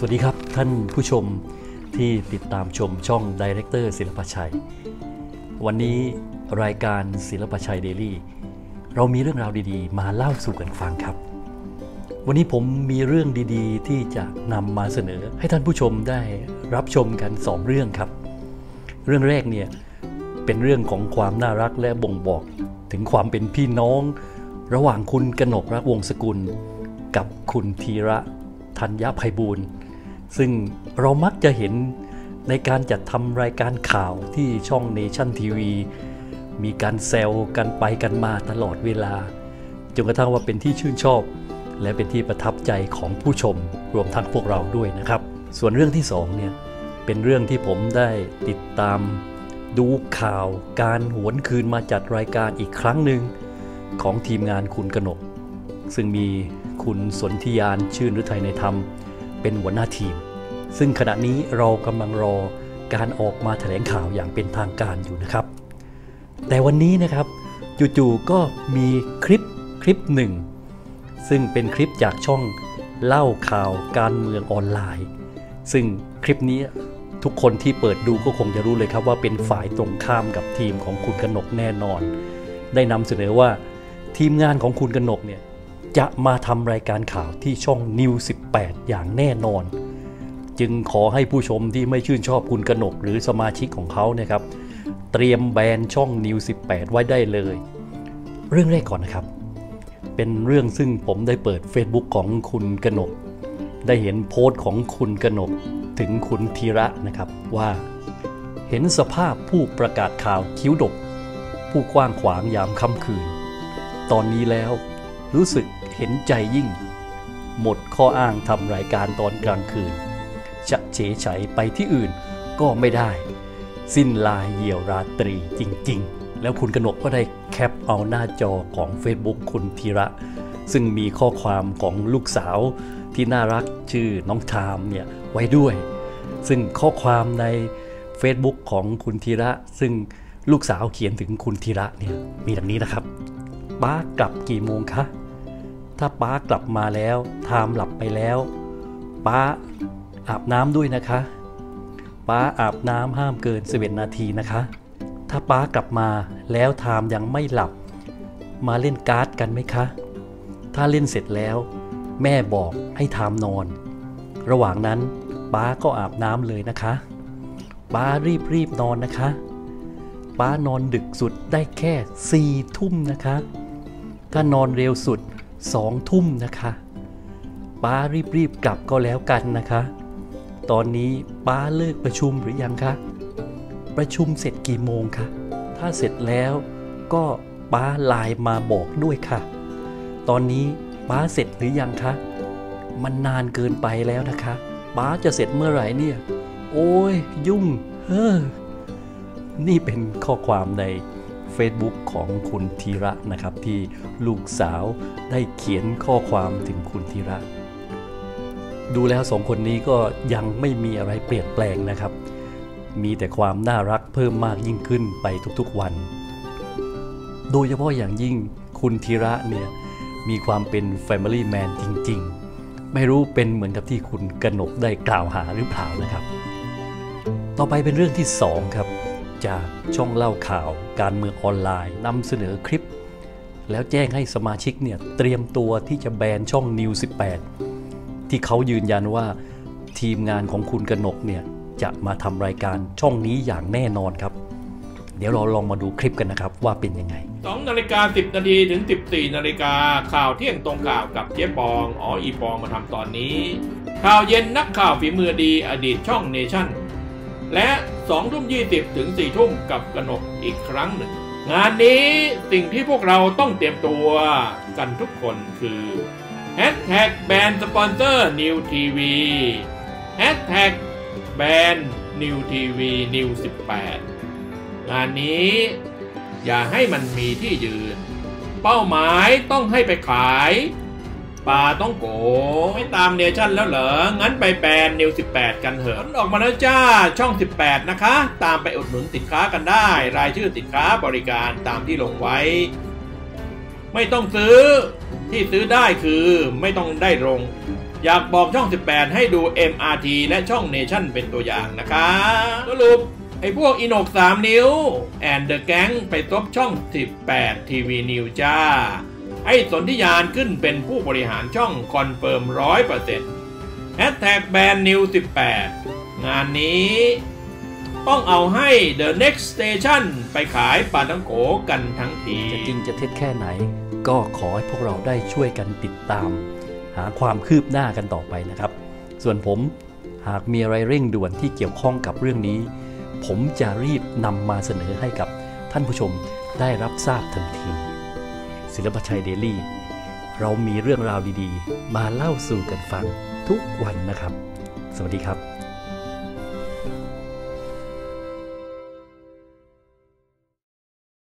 วัสดีครับท่านผู้ชมที่ติดตามชมช่องไดเรคเตอร์ศิลปชัยวันนี้รายการศิลปชัยเดลี่เรามีเรื่องราวดีๆมาเล่าสู่กันฟังครับวันนี้ผมมีเรื่องดีๆที่จะนำมาเสนอให้ท่านผู้ชมได้รับชมกัน2เรื่องครับเรื่องแรกเนี่ยเป็นเรื่องของความน่ารักและบ่งบอกถึงความเป็นพี่น้องระหว่างคุณกนกรักวงศ์สกุลกับคุณธีระธัญไพบูลย์ซึ่งเรามักจะเห็นในการจัดทำรายการข่าวที่ช่องเนชั่นทีวีมีการแซวกันไปกันมาตลอดเวลาจนกระทั่งว่าเป็นที่ชื่นชอบและเป็นที่ประทับใจของผู้ชมรวมทั้งพวกเราด้วยนะครับส่วนเรื่องที่2เนี่ยเป็นเรื่องที่ผมได้ติดตามดูข่าวการหวนคืนมาจัดรายการอีกครั้งหนึ่งของทีมงานคุณกนกซึ่งมีคุณสนธิยานชื่นฤทัยในธรรมเป็นหัวหน้าทีมซึ่งขณะนี้เรากำลังรอการออกมาแถลงข่าวอย่างเป็นทางการอยู่นะครับแต่วันนี้นะครับจู่ๆก็มีคลิปหนึ่งซึ่งเป็นคลิปจากช่องเล่าข่าวการเมืองออนไลน์ซึ่งคลิปนี้ทุกคนที่เปิดดูก็คงจะรู้เลยครับว่าเป็นฝ่ายตรงข้ามกับทีมของคุณกนกแน่นอนได้นำเสนอว่าทีมงานของคุณกนกเนี่ยจะมาทำรายการข่าวที่ช่อง News 18 อย่างแน่นอนจึงขอให้ผู้ชมที่ไม่ชื่นชอบคุณกนกหรือสมาชิกของเขาเนี่ยครับเตรียมแบนช่อง News 18 ไว้ได้เลยเรื่องแรกก่อนนะครับเป็นเรื่องซึ่งผมได้เปิด Facebook ของคุณกนกได้เห็นโพสต์ของคุณกนกถึงคุณธีระนะครับว่าเห็นสภาพผู้ประกาศข่าวคิ้วดกผู้กว้างขวางยามค่ำคืนตอนนี้แล้วรู้สึกเห็นใจยิ่งหมดข้ออ้างทำรายการตอนกลางคืนจะเฉยเฉยไปที่อื่นก็ไม่ได้สิ้นลายเหี่ยวราตรีจริงๆแล้วคุณกนกก็ได้แคปเอาหน้าจอของ Facebook คุณธีระซึ่งมีข้อความของลูกสาวที่น่ารักชื่อน้องทามเนี่ยไว้ด้วยซึ่งข้อความใน Facebook ของคุณธีระซึ่งลูกสาวเขียนถึงคุณธีระเนี่ยมีดังนี้นะครับป้ากลับกี่โมงคะถ้าป้ากลับมาแล้วทามหลับไปแล้วป้าอาบน้ำด้วยนะคะป้าอาบน้ำห้ามเกิน11 นาทีนะคะถ้าป้ากลับมาแล้วทามยังไม่หลับมาเล่นการ์ดกันไหมคะถ้าเล่นเสร็จแล้วแม่บอกให้ทามนอนระหว่างนั้นป้าก็อาบน้ำเลยนะคะป้ารีบนอนนะคะป้านอนดึกสุดได้แค่4 ทุ่มนะคะถ้านอนเร็วสุด2 ทุ่มนะคะป้ารีบกลับก็แล้วกันนะคะตอนนี้ป้าเลิกประชุมหรือยังคะประชุมเสร็จกี่โมงคะถ้าเสร็จแล้วก็ป้าไลน์มาบอกด้วยค่ะตอนนี้ป้าเสร็จหรือยังคะมันนานเกินไปแล้วนะคะป้าจะเสร็จเมื่อไหร่เนี่ยโอ้ยยุ่งนี่เป็นข้อความใน Facebook ของคุณธีระนะครับที่ลูกสาวได้เขียนข้อความถึงคุณธีระดูแล้ว2 คนนี้ก็ยังไม่มีอะไรเปลี่ยนแปลงนะครับมีแต่ความน่ารักเพิ่มมากยิ่งขึ้นไปทุกๆวันโดยเฉพาะอย่างยิ่งคุณธีระเนี่ยมีความเป็น Family Man จริงๆไม่รู้เป็นเหมือนกับที่คุณกนกได้กล่าวหาหรือเปล่านะครับต่อไปเป็นเรื่องที่2ครับจากช่องเล่าข่าวการเมืองออนไลน์นำเสนอคลิปแล้วแจ้งให้สมาชิกเนี่ยเตรียมตัวที่จะแบนช่อง News 18 ที่เขายืนยันว่าทีมงานของคุณกนกเนี่ยจะมาทำรายการช่องนี้อย่างแน่นอนครับเดี๋ยวเราลองมาดูคลิปกันนะครับว่าเป็นยังไง 2:10 นาทีถึง 14 นาฬิกาข่าวเที่ยงตรงข่าวกับเจ๊ปองอีปองมาทำตอนนี้ข่าวเย็นนักข่าวฝีมือดีอดีตช่องเนชั่นและ20:20 ถึง 4 ทุ่มกับกนกอีกครั้งหนึ่งงานนี้สิ่งที่พวกเราต้องเตรียมตัวกันทุกคนคือแฮชแท็กแบนสปอนเซอร์นิวทีวีแฮชแท็กแบนนิวทีวีนิว18งานนี้อย่าให้มันมีที่ยืนเป้าหมายต้องให้ไปขายปลาต้องโกไม่ตามเนชั่นแล้วเหรองั้นไปแบนนิว18กันเถอะออกมาแล้วจ้าช่อง18นะคะตามไปอุดหนุนสินค้ากันได้รายชื่อสินค้าบริการตามที่ลงไว้ไม่ต้องซื้อที่ซื้อได้คือไม่ต้องได้ลงอยากบอกช่อง 18 ให้ดู MRT และช่อง Nation เป็นตัวอย่างนะคะสรุปไอ้พวกอินก3 นิ้วแอนเดอะแก๊งไปซบช่อง 18 ทีวีนิวจ้าไอ้สนธิยานขึ้นเป็นผู้บริหารช่องคอนเฟิร์ม 100%แฮชแท็กแบนนิว18งานนี้ต้องเอาให้ The Next Station ไปขายปลาท่องโกกันทั้งทีจะจริงจะเท็จแค่ไหนก็ขอให้พวกเราได้ช่วยกันติดตามหาความคืบหน้ากันต่อไปนะครับส่วนผมหากมีอะไรเร่งด่วนที่เกี่ยวข้องกับเรื่องนี้ผมจะรีบนำมาเสนอให้กับท่านผู้ชมได้รับทราบทันทีศิลปชัยเดลี่เรามีเรื่องราวดีๆมาเล่าสู่กันฟังทุกวันนะครับสวัสดีครับ